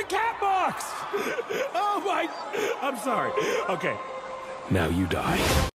the cat box! Oh my... I'm sorry. Okay. Now you die.